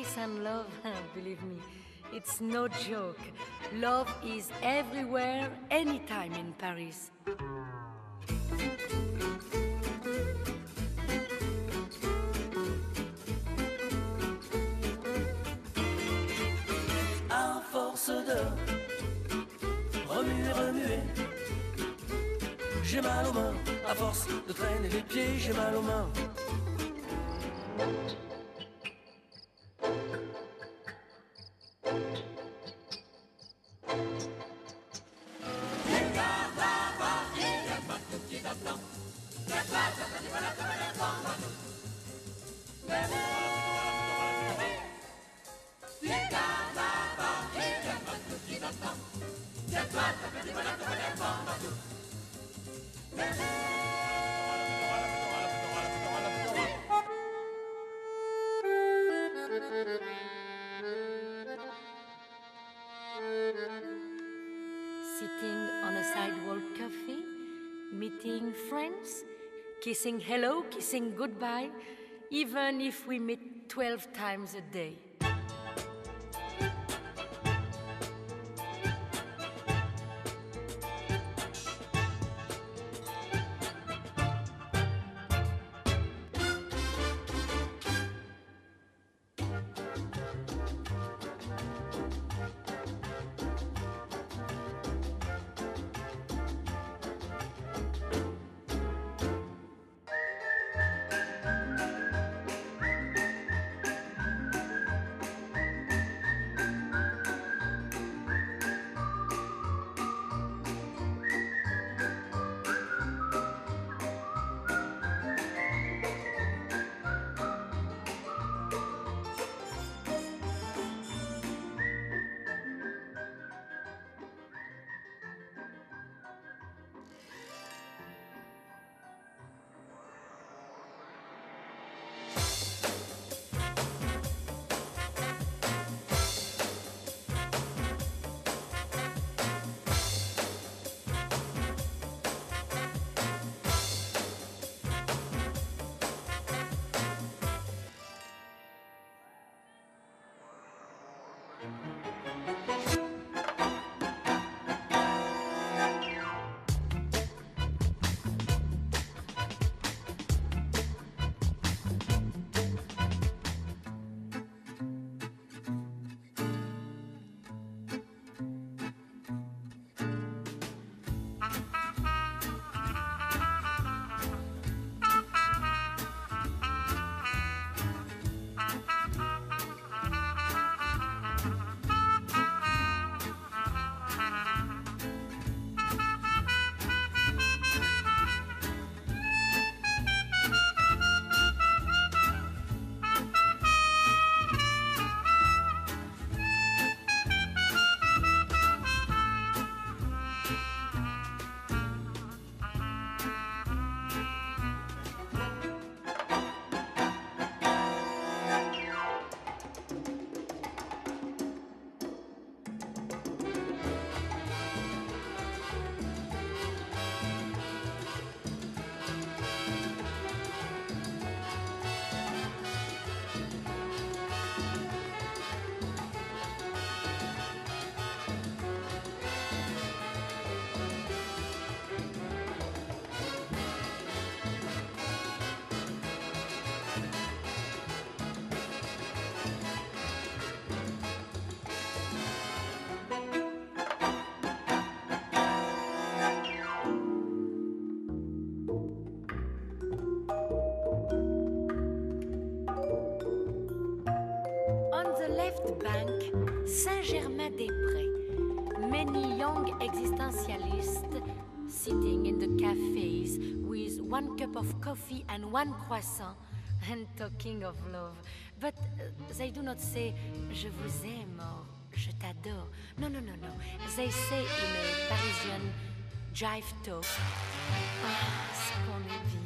peace and love, believe me, it's no joke. Love is everywhere, anytime in Paris. À force de remuer, remuer, j'ai mal aux mains. À force de traîner les pieds, j'ai mal aux mains. Sitting on a sidewalk coffee, meeting friends, kissing hello, kissing goodbye, even if we meet 12 times a day. Saint-Germain-des-Prés. Many young existentialists sitting in the cafes with 1 cup of coffee and 1 croissant and talking of love. But they do not say je vous aime or je t'adore. No, no, no, no. They say in a Parisian jive talk. Ah, ce qu'on est bien.